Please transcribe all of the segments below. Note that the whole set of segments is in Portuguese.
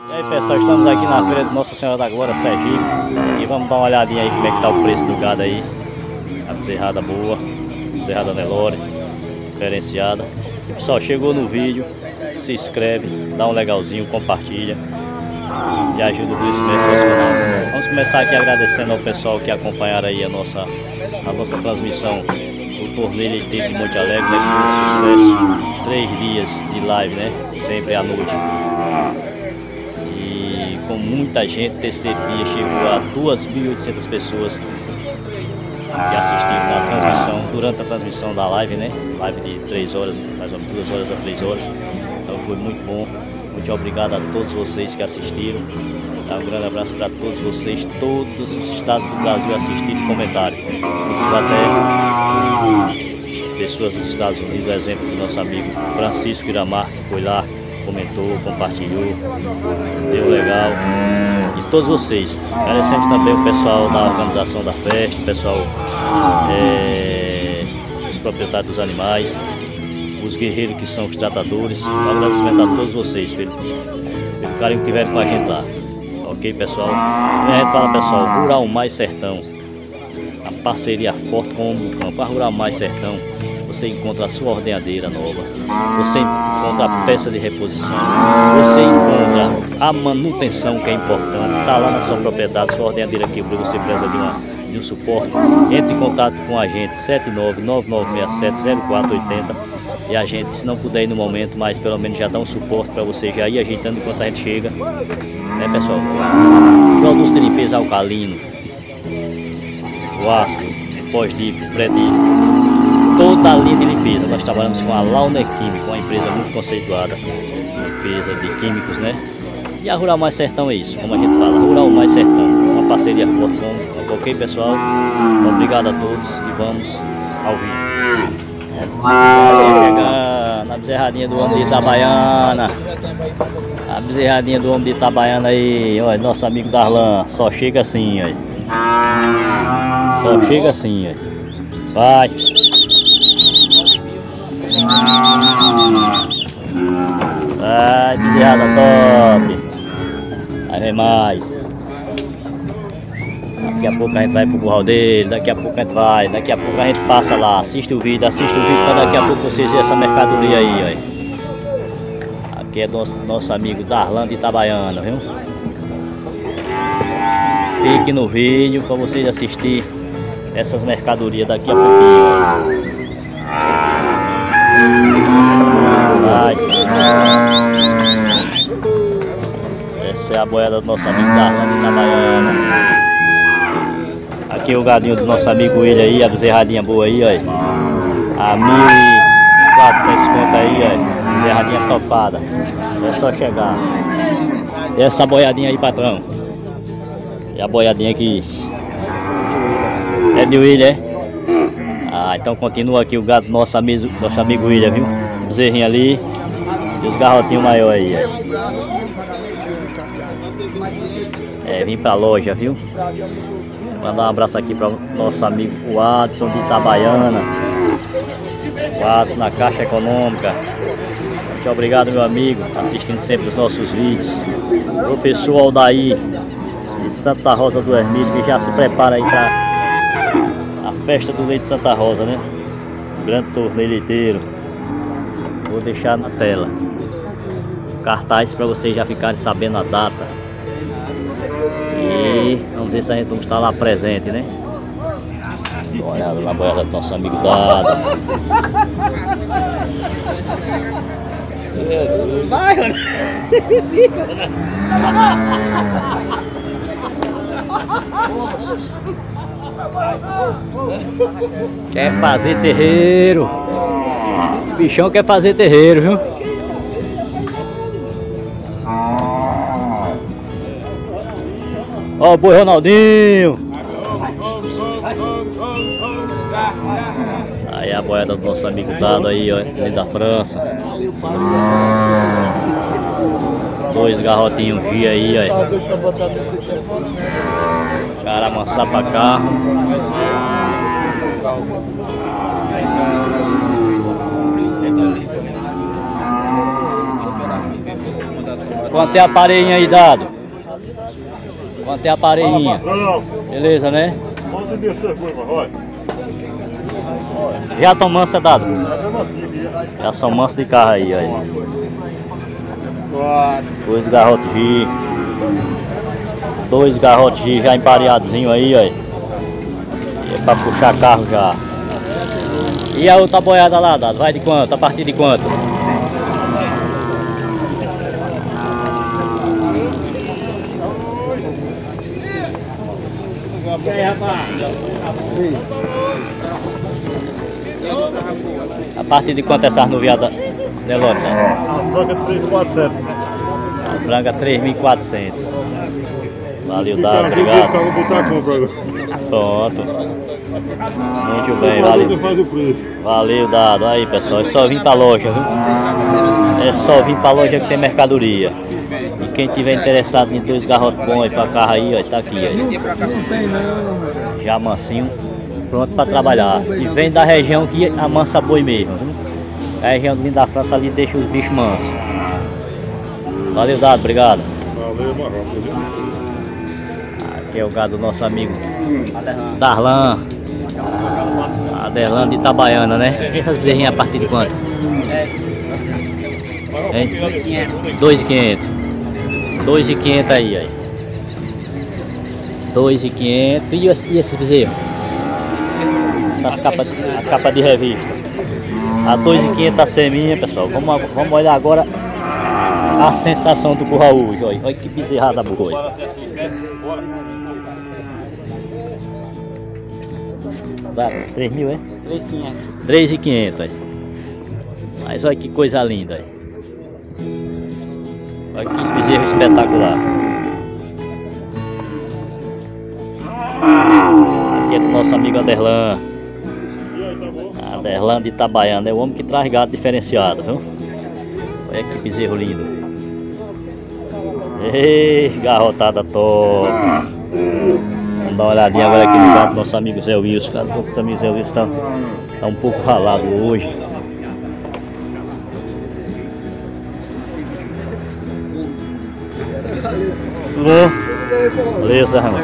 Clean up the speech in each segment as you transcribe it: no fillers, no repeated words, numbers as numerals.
E aí pessoal, estamos aqui na feira de Nossa Senhora da Glória, Sergipe. E vamos dar uma olhadinha aí como é que tá o preço do gado aí. A bezerrada boa, bezerrada Nelore, diferenciada. E pessoal, chegou no vídeo, se inscreve, dá um legalzinho, compartilha e ajuda o crescimento do nosso canal. Vamos começar aqui agradecendo ao pessoal que acompanharam aí a nossa transmissão do torneio leiteiro de Monte Alegre, né, que foi um sucesso. 3 dias de live, né, sempre à noite. E com muita gente, terceiro dia chegou a 2.800 pessoas que assistiram na transmissão, durante a transmissão da live, né, live de 3 horas, mais ou menos 2 horas a 3 horas. Então foi muito bom. Muito obrigado a todos vocês que assistiram. Um grande abraço para todos vocês, todos os estados do Brasil assistiram e comentaram. Até pessoas dos Estados Unidos, exemplo do nosso amigo Francisco Iramar, que foi lá, comentou, compartilhou, deu legal. E todos vocês. Agradecemos também o pessoal da organização da festa, o pessoal dos proprietários dos animais, os guerreiros que são os tratadores. Um agradecimento a todos vocês pelo carinho que tiveram com a gente lá. Ok, pessoal? E a gente fala, pessoal, Rural Mais Sertão, a parceria forte com o campo. A Rural Mais Sertão, você encontra a sua ordenhadeira nova, você encontra a peça de reposição, você encontra a manutenção, que é importante. Está lá na sua propriedade, sua ordenhadeira quebrou, você precisa de um suporte. Entre em contato com a gente, 7999670480. E a gente, se não puder ir no momento, mas pelo menos já dá um suporte para você já ir ajeitando enquanto a gente chega, né, pessoal? Produtos de limpeza alcalino, o ácido, pós-dip, pré-dip, toda a linha de limpeza. Nós trabalhamos com a Launer Química, uma empresa muito conceituada, uma empresa de químicos, né? E a Rural Mais Sertão é isso, como a gente fala, Rural Mais Sertão, uma parceria forte com ok, pessoal? Obrigado a todos e vamos ao vídeo. Chegando a bezerradinha do homem de Itabaiana. A bezerradinha do homem de Itabaiana aí, olha, nosso amigo Darlan. Só chega assim, olha. Só chega assim, olha. Vai. Vai, bezerrada top. Aí vem mais. Daqui a pouco a gente vai pro curral dele, daqui a pouco a gente vai, daqui a pouco a gente passa lá, assiste o vídeo para daqui a pouco vocês verem essa mercadoria aí, ó. Aqui é nosso amigo Darlan de Itabaiana, viu? Fique no vídeo para vocês assistir essas mercadorias daqui a pouquinho. Vai. Essa é a boiada do nosso amigo Darlan de Itabaiana. Aqui é o gadinho do nosso amigo William aí, a bezerradinha boa aí, ó. A 1.400 conto aí, ó. Bezerradinha topada. É só chegar. E essa boiadinha aí, patrão. E a boiadinha aqui é de William, é? Ah, então continua aqui o gado do nosso amigo William, viu? Bezerrinho ali. E os garrotinhos maiores aí, ó. É, vim pra loja, viu? Mandar um abraço aqui para o nosso amigo o Adson de Itabaiana. O Adson na Caixa Econômica. Muito obrigado, meu amigo, assistindo sempre os nossos vídeos. Professor Aldair de Santa Rosa do Hermílio, que já se prepara aí para a festa do leite de Santa Rosa, né? Grande torneio leiteiro. Vou deixar na tela cartaz para vocês já ficarem sabendo a data. E vamos ver se a gente vamos estar lá presente, né? Dá uma olhada na boiada do nosso amigo Dado. Vai, quer fazer terreiro. O bichão quer fazer terreiro, viu? Ó o boi Ronaldinho. Aí a boiada do nosso amigo Dado aí, ó, ali da França. 2 garrotinhos G aí, ó. Cara amassar pra cá. Quanto é a pareinha aí, Dado? Quanto é a pareinha? Beleza, né? Já estão mansas, Dado? Já são mansas de carro aí, aí. Dois garrotes G já empareadozinho aí, ó. É pra puxar carro já. E a outra boiada lá, Dado? Vai de quanto? A partir de quanto? E aí, rapaz? A partir de quanto essas noviadas, Nelore? As brancas 3.400. As brancas 3.400. Valeu, Dado, obrigado. Pronto. Muito bem, valeu. Valeu, Dado. Aí, pessoal, é só vir pra loja, viu? É só vir pra loja que tem mercadoria. E quem tiver interessado em 2 garrotes bons aí pra carro aí, ó, tá aqui, aí. Já mansinho, pronto pra trabalhar. E vem da região que amansa boi mesmo, viu? A região da França ali deixa os bichos mansos. Valeu, Dado, obrigado. Valeu, marrom. Aqui é o gado do nosso amigo Darlan. Darlan de Itabaiana, né? E essas bezerrinhas a partir de quanto? 2.500. 2.500 aí. 2.500. E esses bezerros? Essas capas, a capa de revista. A 2.500 a seminha, pessoal. Vamos olhar agora a sensação do burra hoje. Olha que bezerrada boa. Dá 3.000, é? 3.500. Mas olha que coisa linda aí. Olha que bezerro espetacular. Aqui é do nosso amigo Aderlan. Aderlan de Itabaiana. É o homem que traz gado diferenciado, viu? Olha que bezerro lindo. Ei, garrotada top. Vamos dar uma olhadinha agora aqui no gado do nosso amigo Zé Wilson. Cara, também Zé Wilson tá um pouco ralado hoje. Tudo bom? Beleza, Ramon.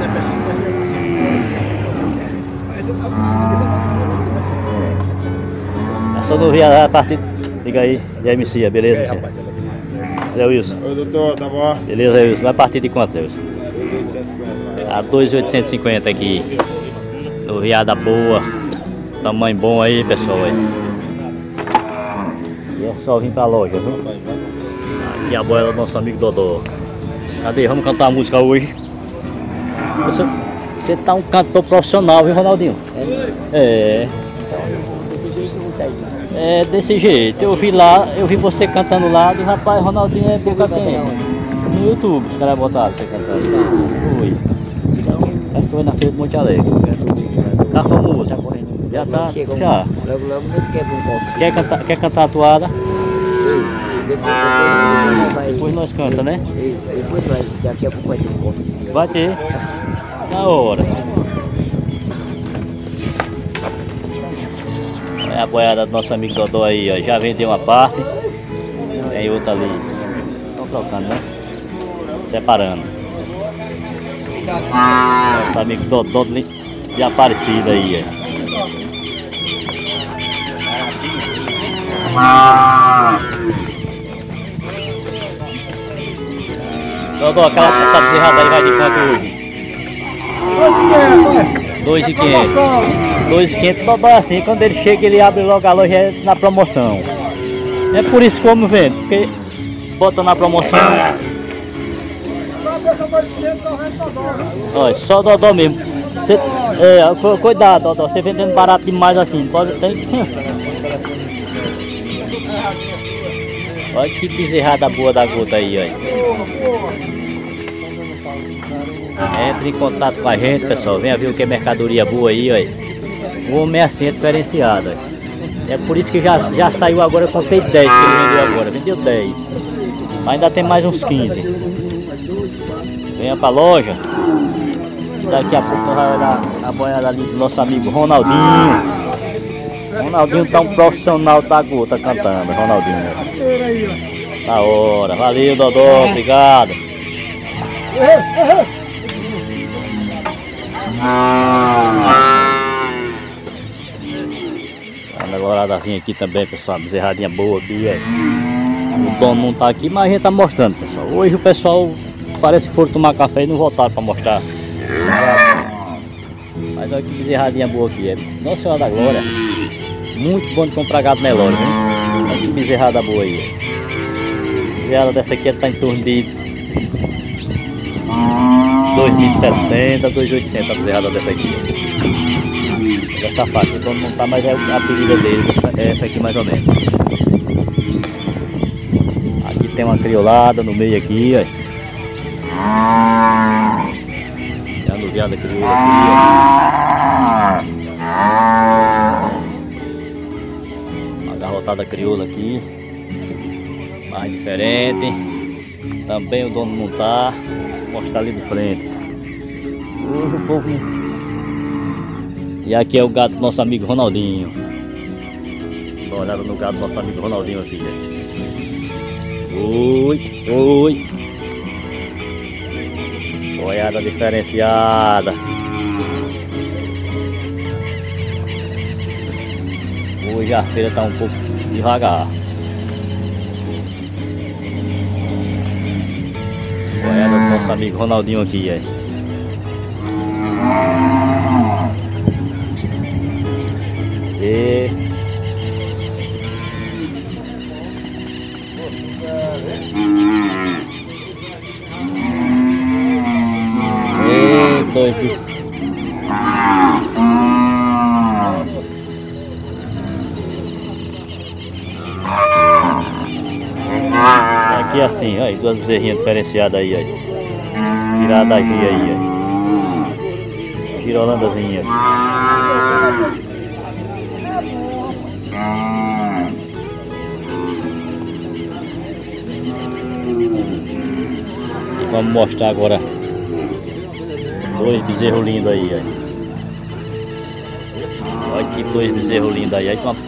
Essa rodovia a partir. Liga aí, Zé MC, beleza? Zé Wilson. Oi, doutor, tá bom? Beleza, Zé Wilson. Vai partir de quanto, Zé Wilson? 2.850. A 2.850 aqui. Noviada boa. Tamanho bom aí, pessoal. Aí. E é só vir pra loja, viu? Aqui a boia do nosso amigo Dodô. Cadê? Vamos cantar a música hoje. Você tá um cantor profissional, viu, Ronaldinho? É. É desse jeito. Eu vi você cantando lá, e rapaz, Ronaldinho é boca quente. No YouTube, os caras botaram você cantando. Fui. Já estou na feira de Monte Alegre. Tá famoso? Já tá. Já. Quer cantar a toada? Depois nós canta, né? Daqui a pouco vai ter um corte. Vai ter. Na hora. É a boiada do nosso amigo Dodô aí, ó. Já vendeu uma parte. Tem outra ali. Estão trocando, né? Separando. Nosso amigo Dodô de Aparecida aí, ó. Dodô, essa bezerrada aí vai de quanto hoje? 2.500. 2.500, Dodô é assim, quando ele chega ele abre logo a loja é na promoção. É por isso que o homem vende, porque bota na promoção. Olha, só Dodô mesmo. Cuidado, Dodô, você vendendo barato demais assim, pode ter. Olha que bezerrada boa da gota aí, olha. Entre em contato com a gente, pessoal. Venha ver o que é mercadoria boa aí, olha. O homem é assim, é diferenciado, olha. É por isso que já saiu agora, eu contei 10 que ele vendeu agora. Vendeu 10. Mas ainda tem mais uns 15. Venha pra loja. E daqui a pouco vai olhar a boiada ali do nosso amigo Ronaldinho. Ronaldinho tá um profissional da gota cantando, Ronaldinho. Da hora. Valeu, Dodô. Obrigado. A namoradazinha aqui também, pessoal. Bezerradinha boa aqui, O dono não tá aqui, mas a gente tá mostrando, pessoal. Hoje o pessoal parece que foram tomar café e não voltaram pra mostrar. Mas olha que bezerradinha boa aqui, Nossa Senhora da Glória. Muito bom de comprar gado Nelore, viu? Olha que bezerrada boa aí. Bezerrada dessa aqui tá em torno de 2.700, 2.800 a bezerrada dessa aqui. Dessa faixa, o dono não tá, mas é a pedida deles, essa aqui mais ou menos. Aqui tem uma criolada no meio aqui, ó. Tem uma luviada crioula aqui, ó. Uma garrotada crioula aqui. Mais diferente. Também o dono não tá. Vou mostrar ali de frente. O povo. E aqui é o gado do nosso amigo Ronaldinho. Dá uma olhada no gado do nosso amigo Ronaldinho aqui. Oi. Boiada diferenciada. Hoje a feira tá um pouco devagar. Boiada do nosso amigo Ronaldinho aqui, Doido. Aqui assim, ó, duas bezerrinhas diferenciadas aí, Tirada aqui aí, Girolandazinhas. E vamos mostrar agora dois bezerros lindos aí, Olha que dois bezerros lindos aí. Vamos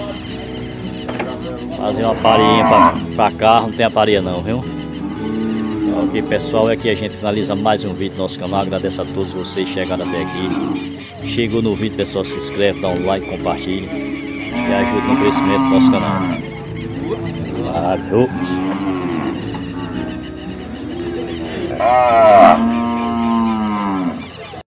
fazer uma parinha pra carro, não tem a parinha não, viu? Então, ok, pessoal, é que a gente finaliza mais um vídeo do nosso canal. Agradeço a todos vocês que chegaram até aqui. Chegou no vídeo, pessoal, se inscreve, dá um like, compartilhe e ajude no crescimento do nosso canal. Valeu.